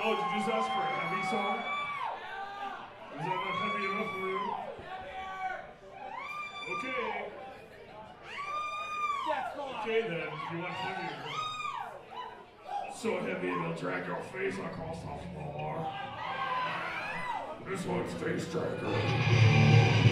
Oh, did you just ask for a heavy song? Is that not heavy enough for you? Okay. Okay then, if you want heavier. So heavy it'll drag your face across the floor. This one's Face Dragger.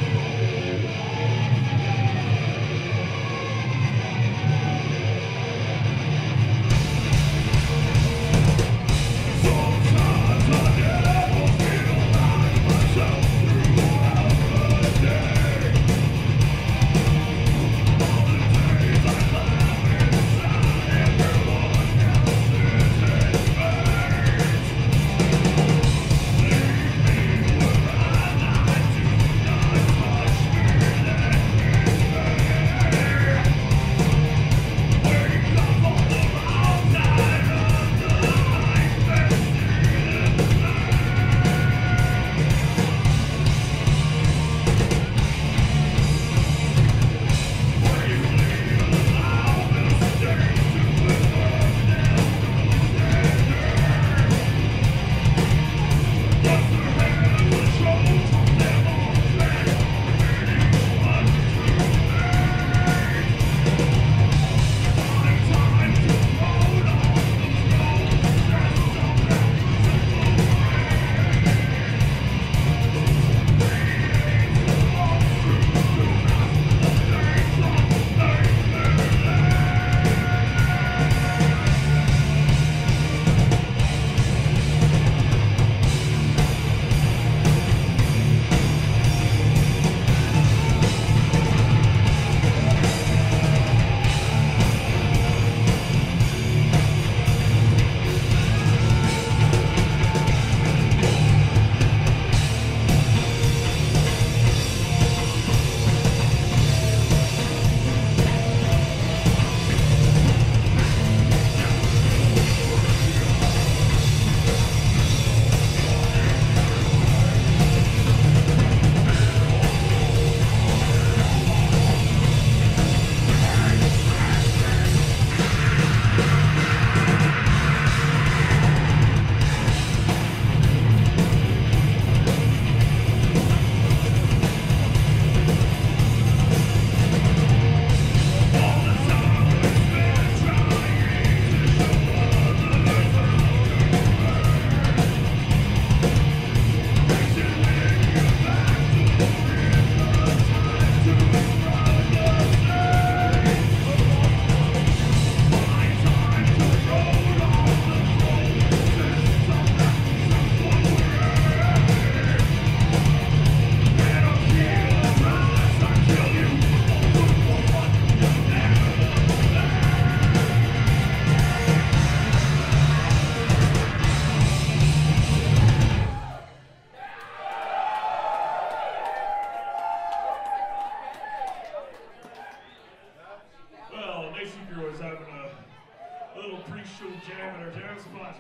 Pre-show jam at our jam spot.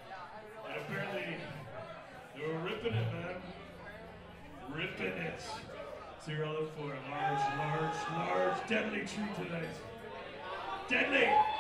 And apparently, they were ripping it, man. Ripping it. So you're all in for a large, deadly treat tonight. Deadly!